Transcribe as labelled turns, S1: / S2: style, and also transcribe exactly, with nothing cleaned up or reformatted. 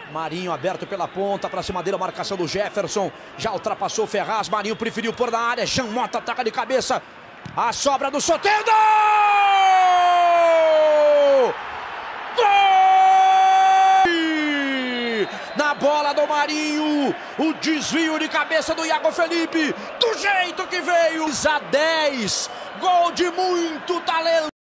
S1: Marinho aberto pela ponta, pra cima dele a marcação do Jefferson. Já ultrapassou o Ferraz, Marinho preferiu pôr na área. Jean Mota ataca de cabeça. A sobra do Soteldo! Gol! Na bola do Marinho, o desvio de cabeça do Iago Felipe, do jeito que veio. A dez, gol de muito talento.